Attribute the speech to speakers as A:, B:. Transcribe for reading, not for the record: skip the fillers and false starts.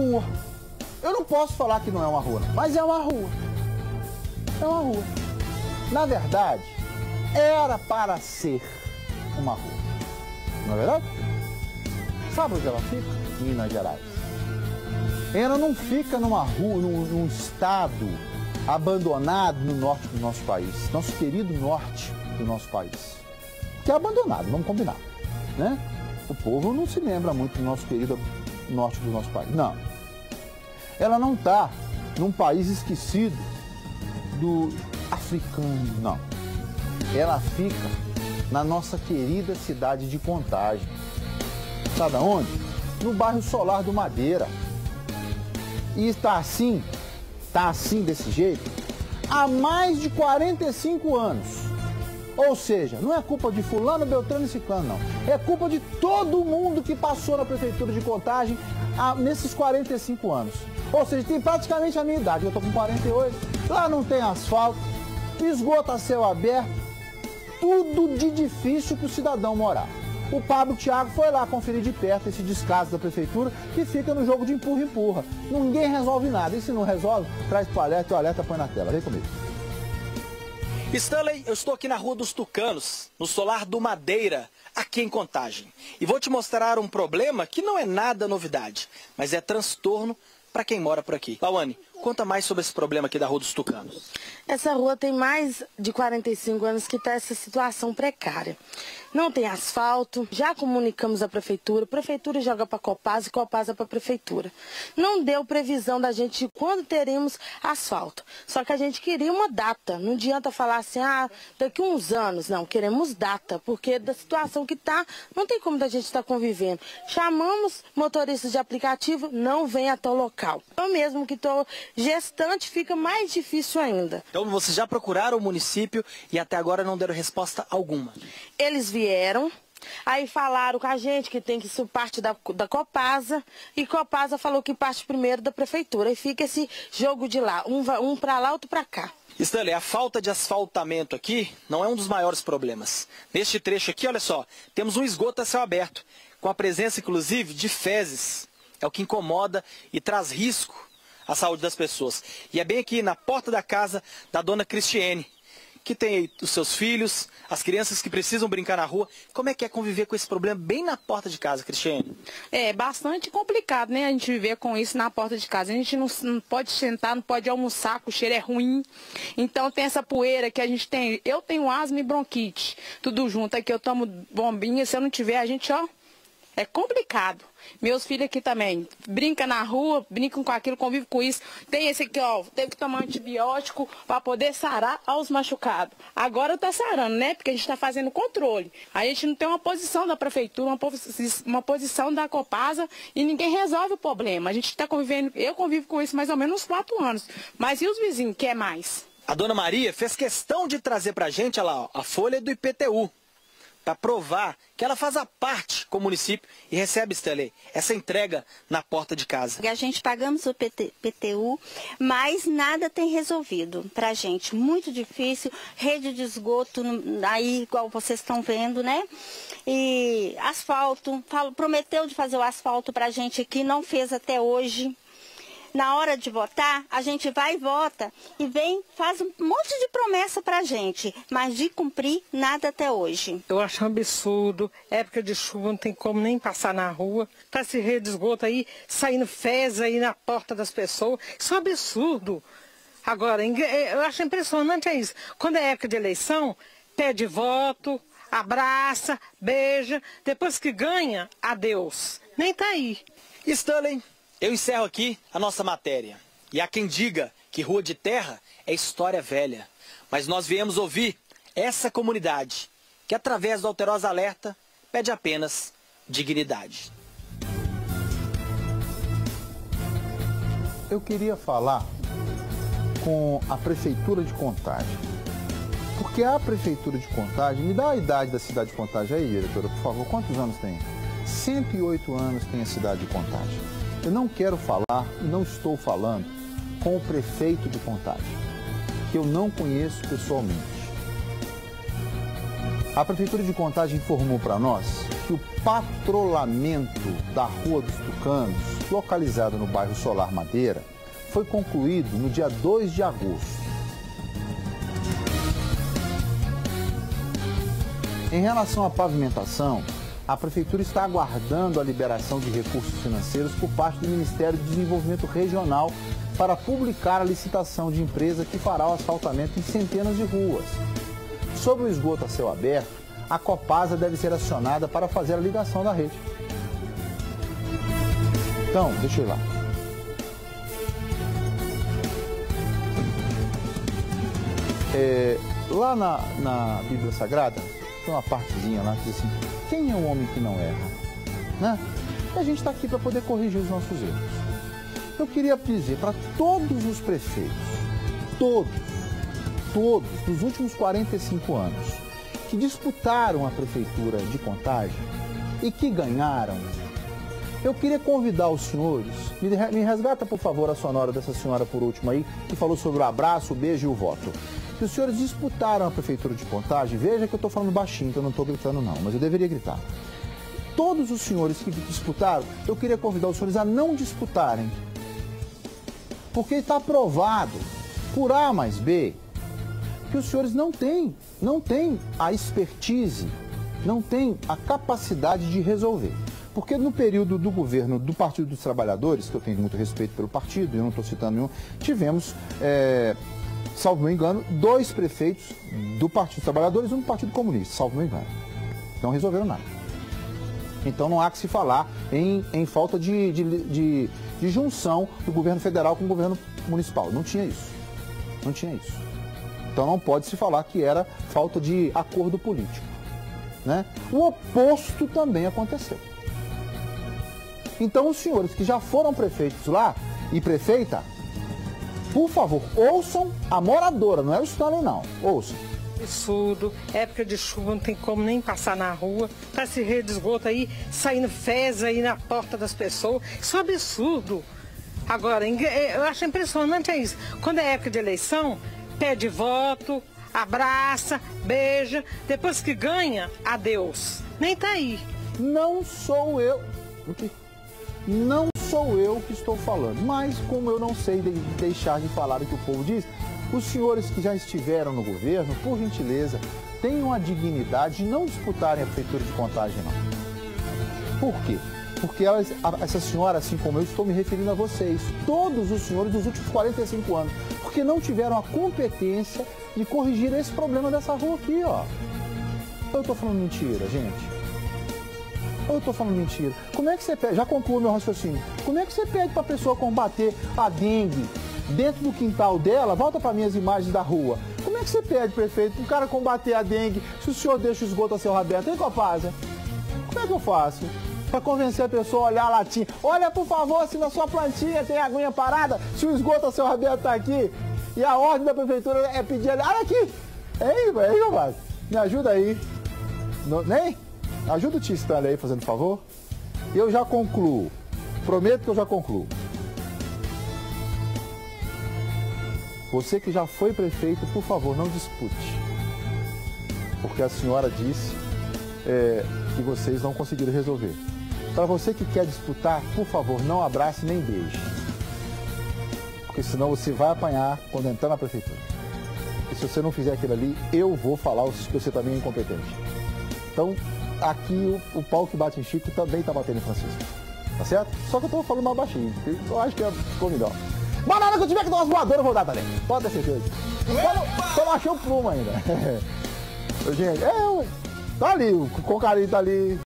A: rua. Eu não posso falar que não é uma rua, mas é uma rua. É uma rua. Na verdade, era para ser uma rua. Não é verdade? Sabe onde ela fica? Minas Gerais. Ela não fica numa rua, num estado abandonado no norte do nosso país. Nosso querido norte do nosso país. Que é abandonado, vamos combinar, né? O povo não se lembra muito do nosso querido norte do nosso país. Não. Ela não está num país esquecido do africano, não. Ela fica na nossa querida cidade de Contagem. Sabe aonde? No bairro Solar do Madeira. E está assim desse jeito, há mais de 45 anos. Ou seja, não é culpa de fulano, beltrano e ciclano, não. É culpa de todo mundo que passou na prefeitura de Contagem nesses 45 anos. Ou seja, tem praticamente a minha idade. Eu estou com 48, lá não tem asfalto, esgoto a céu aberto, tudo de difícil para o cidadão morar. O Pablo Thiago foi lá conferir de perto esse descaso da prefeitura que fica no jogo de empurra-empurra. Ninguém resolve nada. E se não resolve, traz para o alerta e o alerta põe na tela. Vem comigo.
B: Stanley, eu estou aqui na Rua dos Tucanos, no Solar do Madeira, aqui em Contagem. E vou te mostrar um problema que não é nada novidade, mas é transtorno para quem mora por aqui. Lawane, conta mais sobre esse problema aqui da Rua dos Tucanos.
C: Essa rua tem mais de 45 anos que está essa situação precária. Não tem asfalto, já comunicamos à prefeitura joga para a Copasa e Copasa para a prefeitura. Não deu previsão da gente de quando teremos asfalto. Só que a gente queria uma data. Não adianta falar assim, daqui uns anos. Não, queremos data, porque da situação que está, não tem como da gente estar convivendo. Chamamos motoristas de aplicativo, não vem até o local. Eu mesmo que estou gestante, fica mais difícil ainda.
B: Então vocês já procuraram o município e até agora não deram resposta alguma?
C: Eles vieram, aí falaram com a gente que tem que ser parte da Copasa, e Copasa falou que parte primeiro da prefeitura. E fica esse jogo de lá, um para lá, outro para cá.
B: Stanley, a falta de asfaltamento aqui não é um dos maiores problemas. Neste trecho aqui, olha só, temos um esgoto a céu aberto, com a presença, inclusive, de fezes. É o que incomoda e traz risco à saúde das pessoas. E é bem aqui na porta da casa da dona Cristiane, que tem aí os seus filhos, as crianças que precisam brincar na rua. Como é que é conviver com esse problema bem na porta de casa, Cristiane?
D: É bastante complicado, né? A gente viver com isso na porta de casa. A gente não pode sentar, não pode almoçar, que o cheiro é ruim. Então tem essa poeira que a gente tem. Eu tenho asma e bronquite, tudo junto. Aqui eu tomo bombinha, se eu não tiver, a gente, é complicado. Meus filhos aqui também brincam na rua, brincam com aquilo, convivem com isso. Tem esse aqui, teve que tomar antibiótico para poder sarar aos machucados. Agora tá sarando, né? Porque a gente está fazendo controle. A gente não tem uma posição da prefeitura, uma posição da Copasa e ninguém resolve o problema. A gente está convivendo, eu convivo com isso mais ou menos uns 4 anos. Mas e os vizinhos, quer mais?
B: A dona Maria fez questão de trazer pra gente, olha lá, a folha do IPTU. Para provar que ela faz a parte com o município e recebe, Stanley, essa entrega na porta de casa.
E: A gente pagamos o IPTU, mas nada tem resolvido para a gente. Muito difícil, rede de esgoto, aí igual vocês estão vendo, né? E asfalto, prometeu de fazer o asfalto para a gente aqui, não fez até hoje. Na hora de votar, a gente vai e vota e vem, faz um monte de promessa pra gente, mas de cumprir nada até hoje.
F: Eu acho um absurdo, época de chuva não tem como nem passar na rua, tá esse rede de esgoto aí, saindo fezes aí na porta das pessoas, isso é um absurdo. Agora, eu acho impressionante isso, quando é época de eleição, pede voto, abraça, beija, depois que ganha, adeus, nem tá aí.
B: Stanley, eu encerro aqui a nossa matéria. E há quem diga que Rua de Terra é história velha. Mas nós viemos ouvir essa comunidade, que através do Alterosa Alerta pede apenas dignidade.
A: Eu queria falar com a Prefeitura de Contagem. Porque a Prefeitura de Contagem, me dá a idade da cidade de Contagem aí, diretora, por favor, quantos anos tem? 108 anos tem a cidade de Contagem. Eu não quero falar, não estou falando com o prefeito de Contagem, que eu não conheço pessoalmente. A Prefeitura de Contagem informou para nós que o patrulhamento da Rua dos Tucanos, localizada no bairro Solar Madeira, foi concluído no dia 2 de agosto. Em relação à pavimentação, a Prefeitura está aguardando a liberação de recursos financeiros por parte do Ministério do Desenvolvimento Regional para publicar a licitação de empresa que fará o asfaltamento em centenas de ruas. Sobre o esgoto a céu aberto, a Copasa deve ser acionada para fazer a ligação da rede. Então, deixa eu ir lá. Lá na Bíblia Sagrada, tem uma partezinha lá que diz assim: quem é o homem que não erra? Né? E a gente está aqui para poder corrigir os nossos erros. Eu queria dizer para todos os prefeitos, todos, dos últimos 45 anos, que disputaram a Prefeitura de Contagem e que ganharam, eu queria convidar os senhores, me resgata por favor a sonora dessa senhora por último aí, que falou sobre o abraço, o beijo e o voto. Que os senhores disputaram a Prefeitura de Contagem, veja que eu estou falando baixinho, que eu não estou gritando não, mas eu deveria gritar. Todos os senhores que disputaram, eu queria convidar os senhores a não disputarem. Porque está provado, por A mais B, que os senhores não têm a expertise, não têm a capacidade de resolver. Porque no período do governo do Partido dos Trabalhadores, que eu tenho muito respeito pelo partido, eu não estou citando nenhum, tivemos, salvo meu engano, 2 prefeitos do Partido dos Trabalhadores e um do Partido Comunista, salvo meu engano. Não resolveram nada. Então não há que se falar em falta de junção do governo federal com o governo municipal. Não tinha isso. Não tinha isso. Então não pode se falar que era falta de acordo político. Né? O oposto também aconteceu. Então os senhores que já foram prefeitos lá e prefeita, por favor, ouçam a moradora, não é o Stanley não, ouçam.
F: Absurdo, época de chuva não tem como nem passar na rua, tá esse rede de esgoto aí, saindo fezes aí na porta das pessoas, isso é um absurdo. Agora, eu acho impressionante isso, quando é época de eleição, pede voto, abraça, beija, depois que ganha, adeus, nem tá aí.
A: Não sou eu que estou falando, mas como eu não sei deixar de falar o que o povo diz, os senhores que já estiveram no governo, por gentileza, tenham a dignidade de não disputarem a Prefeitura de Contagem, não. Por quê? Porque essa senhora, assim como eu, estou me referindo a vocês, todos os senhores dos últimos 45 anos, porque não tiveram a competência de corrigir esse problema dessa rua aqui, ó. Eu estou falando mentira, gente? Ou eu estou falando mentira? Como é que você pede? Já concluo meu raciocínio. Como é que você pede para a pessoa combater a dengue dentro do quintal dela? Volta para minhas imagens da rua. Como é que você pede, prefeito, para o cara combater a dengue se o senhor deixa o esgoto a céu aberto? Hein, Copasa? Como é que eu faço? Para convencer a pessoa a olhar a latinha. Olha, por favor, se na sua plantinha tem aguinha parada, se o esgoto a céu aberto está aqui. E a ordem da prefeitura é pedir... Olha aqui! Ei, Copasa, me ajuda aí. Nem? Ajuda o tio Stanley aí, fazendo favor. Eu já concluo. Prometo que eu já concluo. Você que já foi prefeito, por favor, não dispute. Porque a senhora disse que vocês não conseguiram resolver. Para você que quer disputar, por favor, não abrace nem beije. Porque senão você vai apanhar quando entrar na prefeitura. E se você não fizer aquilo ali, eu vou falar que você também é incompetente. Então, aqui o pau que bate em Chico também tá batendo em Francisco. Tá certo? Só que eu tô falando mais baixinho. Eu acho que ficou melhor. Mas na hora que eu tiver que dar umas voadoras, eu vou dar também. Pode ter certeza. Só não achei o plumo ainda. Gente, tá ali, o Concarinho tá ali.